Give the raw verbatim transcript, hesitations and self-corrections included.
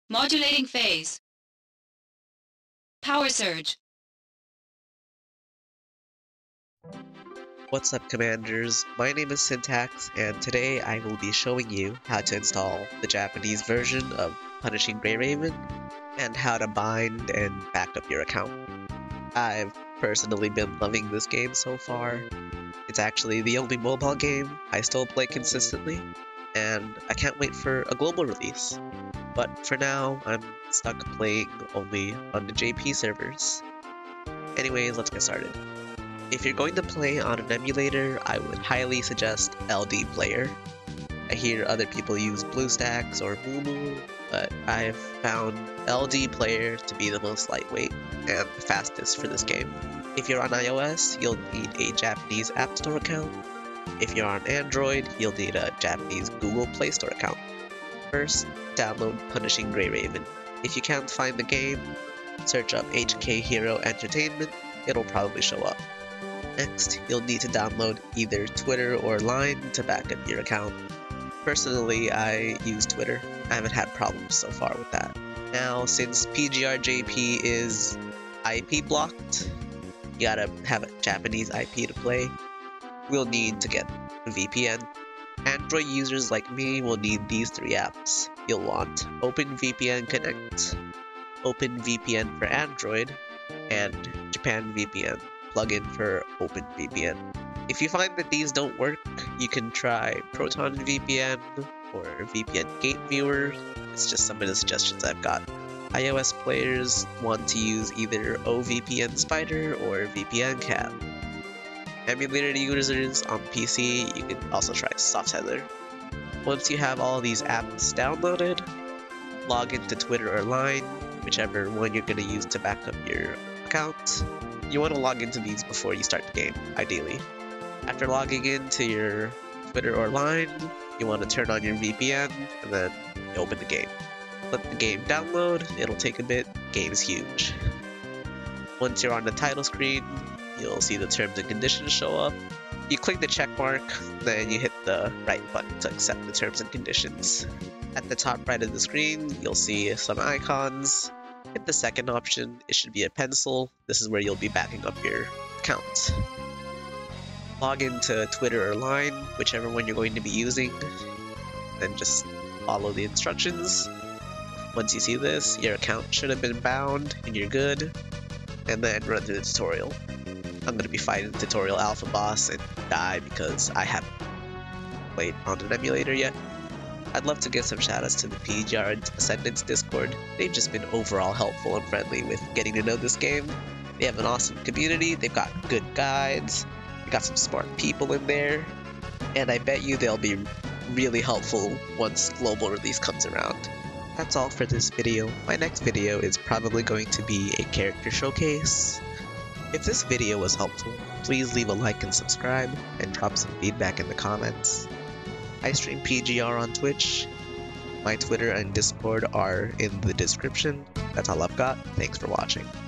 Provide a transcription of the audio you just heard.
Modulating phase. Power surge. What's up, Commanders? My name is Syntax, and today I will be showing you how to install the Japanese version of Punishing Gray Raven and how to bind and back up your account. I've personally been loving this game so far. It's actually the only mobile game I still play consistently, and I can't wait for a global release. But for now, I'm stuck playing only on the J P servers. Anyways, let's get started. If you're going to play on an emulator, I would highly suggest L D Player. I hear other people use BlueStacks or Moomoo, but I've found L D Player to be the most lightweight and the fastest for this game. If you're on iOS, you'll need a Japanese App Store account. If you're on Android, you'll need a Japanese Google Play Store account. First, download Punishing Gray Raven. If you can't find the game, search up H K Hero Entertainment, it'll probably show up. Next, you'll need to download either Twitter or Line to back up your account. Personally, I use Twitter. I haven't had problems so far with that. Now, since P G R J P is I P blocked, you gotta have a Japanese I P to play. We'll need to get a V P N. Android users like me will need these three apps. You'll want OpenVPN Connect, OpenVPN for Android, and JapanVPN plugin for OpenVPN. If you find that these don't work, you can try ProtonVPN or V P N Gate Viewer. It's just some of the suggestions I've got. iOS players want to use either O V P N Spider or V P N Cab. Emulator users on P C, you can also try Softtether. Once you have all these apps downloaded, log into Twitter or Line, whichever one you're going to use to back up your account. You want to log into these before you start the game, ideally. After logging into your Twitter or Line, you want to turn on your V P N, and then you open the game. Let the game download, it'll take a bit, the game is huge. Once you're on the title screen, you'll see the terms and conditions show up. You click the check mark, then you hit the right button to accept the terms and conditions. At the top right of the screen, you'll see some icons. Hit the second option, it should be a pencil. This is where you'll be backing up your account. Log into Twitter or Line, whichever one you're going to be using, then just follow the instructions. Once you see this, your account should have been bound and you're good, and then run through the tutorial. I'm going to be fighting the tutorial alpha boss and die because I haven't played on an emulator yet. I'd love to give some shoutouts to the P G R Ascendance Discord. They've just been overall helpful and friendly with getting to know this game. They have an awesome community, they've got good guides, they've got some smart people in there, and I bet you they'll be really helpful once global release comes around. That's all for this video. My next video is probably going to be a character showcase. If this video was helpful, please leave a like and subscribe, and drop some feedback in the comments. I stream P G R on Twitch. My Twitter and Discord are in the description. That's all I've got. Thanks for watching.